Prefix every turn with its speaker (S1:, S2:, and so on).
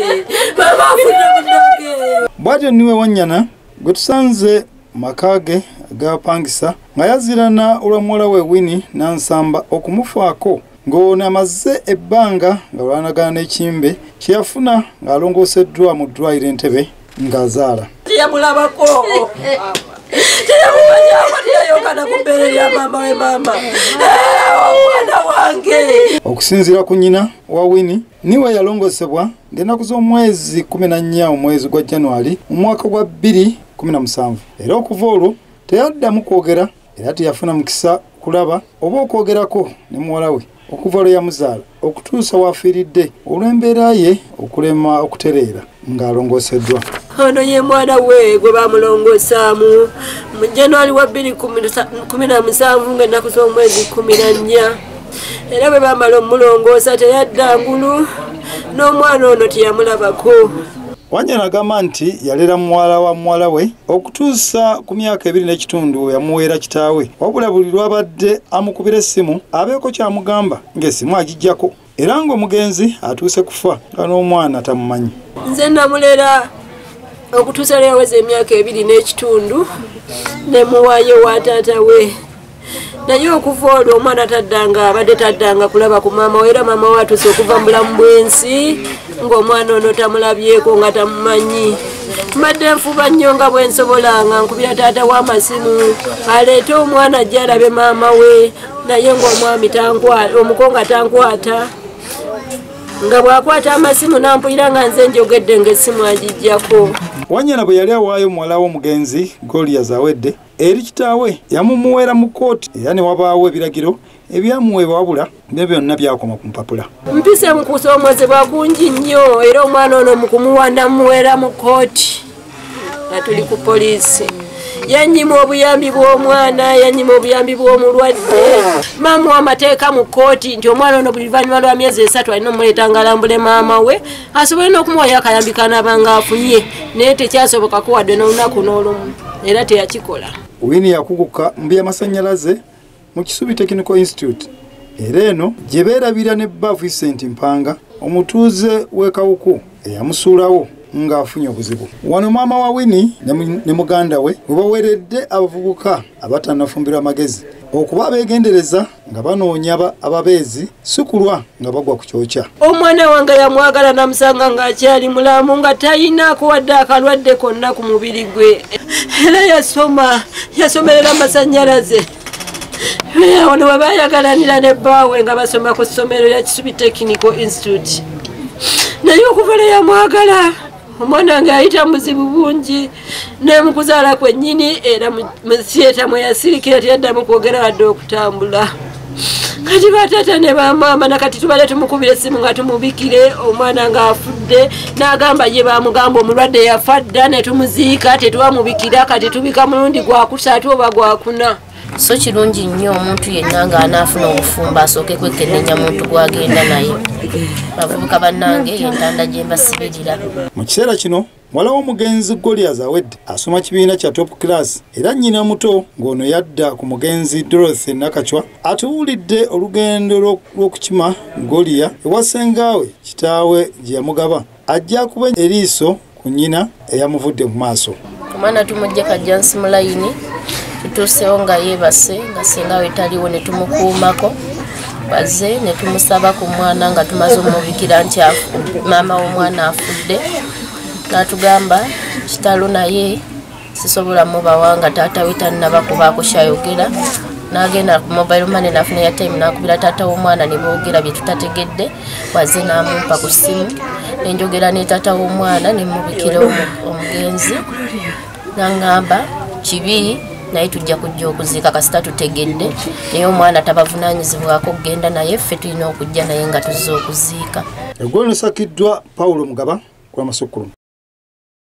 S1: Mama afuna munange.
S2: Bwatyo niwe Wanyana gwe tusanze makage gapangisa nga yazirana olw'omuwala we Winnie Nansamba okumufaako ng'ono amaze ebbanga nga lwanagana n'ekimbe kyeyafuna ng'alongoseddwa mu ddwaliro Entebbe ng'azaala.
S1: Teyamulabako. Teyamumanyako teyayogana ku mbeera ya maama we maama. Omwana wange.
S2: Okusinziira ku nnyina wa Winnie niwe yalongosebwa ng'ennaku z'omwezi 14 omwezi gwa January mu mwaka gwa 2017 era okuva olwo teyaddamu kwogera era teyafuna mukisa kulaba oba okwogerako ne muwala we okuva lwe yamuzaala okutuusa w'afiiridde olw'embeera ye okulema okutereera ng'alongoseddwa.
S1: Ono ye mwana we gwe bamulongosaamu mu January wa 2017 ng'ennaku z'omwezi 14 era bwe bamala omulongoosa teyadda ngulu n'omwana ono teyamulabako.
S2: Wanyana agamba nti yalera muwala wa muwala we okutuusa ku myaka 2 n'ekitundu yamuweera kitaawe wabula buli lwabadde amukubira essimu abeeko kyamugamba ng'essimu agijjako era ng'omugenzi atuuse kufa nga n'omwana tamumanyi.
S1: Nze namulera okutuusa lwe yaweza emyaka 2 n'ekitundu ne muwaayo wa taata we naye okuva olwo omwana abadde taddanga kulaba ku maama we era maama we atuuse okuva mu bulamu bw'ensi ng'omwana ono tamulabyeko nga tamumanyi. Mbadde nfuba nnyo nga bwe nsobola nga nkubira taata w'amasimu aleete omwana ajja alabe maama we naye ng'omwami omukonga tankwata nga bw'akwata amasimu nampulira nga nze njogedde ng'essimu agijjako.
S2: Wanyana bwe yali awaayo muwala w'omugenzi Goliath awedde eri kitaawe yamumuweera mu kkooti era ne wabaawo ebiragiro ebyamuweebwa wabula ne byonna byakoma ku mpapula.
S1: Mpise mu kusoomozebwa kungi nnyo era omwana ono mu kumuwa namuweera mu kkooti nga tuli ku poliisi. Yannyima obuyambi bw'omwana yannyima obuyambi bw'omulwadde mamuwa amateeka mu kkooti nti omwana ono buli luvannyuma lwa myezi 3 alina omuleeta ng'alambule maama we asobole n'okumuwayo akayambi kanaabanga afunye naye tekyasoboka kuwadde n'olunaku n'olumu era teyakikola.
S2: Winnie yakuguka mu by'amasannyalaze mu Kisubi Technical Institute era eno gye beerabira ne Bemufuna Mpanga omutuuze w'e Kawuku eyamusuulawo ng'afunye obuzibu. Wano maama wa Winnie ne muganda we baweeredde abavubuka abatannafumbirwa magezi okuba abeegendereza nga banoonya ababeezi sikulwa nga bagwa ku kyokya.
S1: Omwana wange yamwagala namusanga ng'akyali mulamu nga talinaako wadde akalwadde konna ku mubiri gwe era yasomerera amasannyalaze. Ono we baayagalanira ne bbaawe nga basoma ku ssomero lya Kisubi Technical Institute naye okuva lwe yamwagala omwana nga ayita muzibu bungi ne mu kuzaala kwennyini era mu theatre mwe yasirikira teyaddamu kwogera wadde okutambula. Kati bataata ne bamaama nakati tubale tumukubira essimu nga tumubikire omwana ng'afudde n'agamba ye bamugamba omulwadde yafa dda ne tumuziika tetuwamubikira kati tubika mulundi gwa kusatu oba gwa kuna.
S3: So kirungi nnyo omuntu yenna ng'anaafuna obufumbo asooke kwekenneenya muntu gw'agenda naye. Bavubuka bannange yentanda gye mbasibirira.
S2: Mu kiseera kino muwala w'omugenzi Goliath awedde asoma kibiina kya top class era nnyina muto ng'ono yadda ku mugenzi Dorothy Nakachwa atuwulidde olugendo lw'okukima Goliath ewa ssengaawe kitaawe gye yamugaba ajja kuba eriiso ku nnyina eyamuvudde mu maaso.
S3: Omwana tumujja kajjansi mu layini tutuusewo nga yeebase nga ssengaawe taliwo ne tumukuumako baze ne tumusaba ku mwana nga tumaze omubikira nti maama w'omwana afudde n'atugamba kitalo naye sisobola mubawanga taata we tannabakubaako kyayogera n'agenda ku mobile money n'afuna airtime n'akubira taata w'omwana ne boogera bye tutategedde waze n'amumpa ku ssimu nenjogera ne taata w'omwana ne mubikira omugenzi n'angamba kibi naye tujja kujja okuziika kasita tutegedde naye omwana tabavunaanyizibwako okugenda naye ffe tulina okujja naye nga tuzze okuziika.
S2: Eggwanga lisakiddwa Paulo Mugaba kwa Masukulu.